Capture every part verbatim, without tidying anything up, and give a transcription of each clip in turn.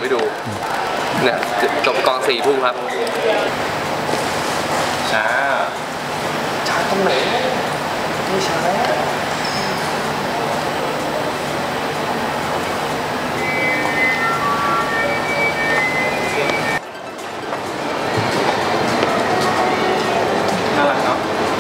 ไปดูเนี่ยจบกองสี่ทุ่มครับช้าช้าตรงไหนไม่ช้าน่ารักเนาะ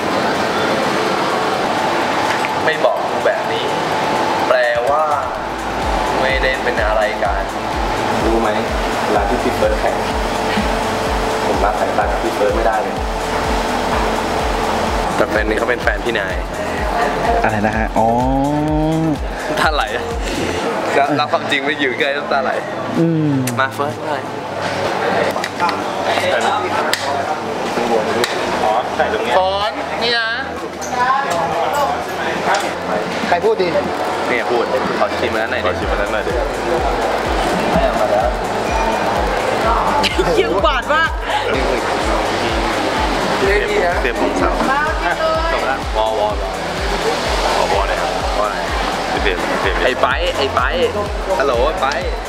ไม่บอกแบบนี้แปลว่าไม่ได้เป็นอะไรกันรู้ไหมเวลาที่พี่เฟิร์สแข่งผมรับสายตากับพี่เฟิร์สไม่ได้เลยแต่แฟนนี้เขาเป็นแฟนพี่นายอะไรนะฮะอ๋อน้ำตาไหลรับความจริงไม่อยู่ใกล้น้ำตาไหลมาเฟิร์สเลยฟอนใส่ตรงนี้ฟอนนี่นะใครพูดดีนี่พูดขอชิมนั้นหน่อยขอชิมนั้นหน่อยดิเยี่ยมกว่าดมากเตรียมผงสาวจบแล้ววอวอวอวอเลยครับวอไหนเตรียมเตรียมไอ้ไปไอ้ไปฮัลโหลไป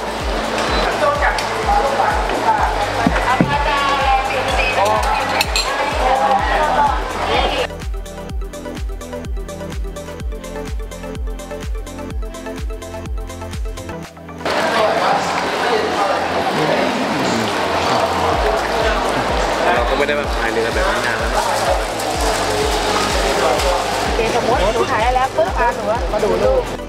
เราก็ไม่ได้มาพายเรือแบบนี้นานแล้วโอเคสมมติหนูถ่ายได้แล้วปุ๊บพาหนูมาดูลูก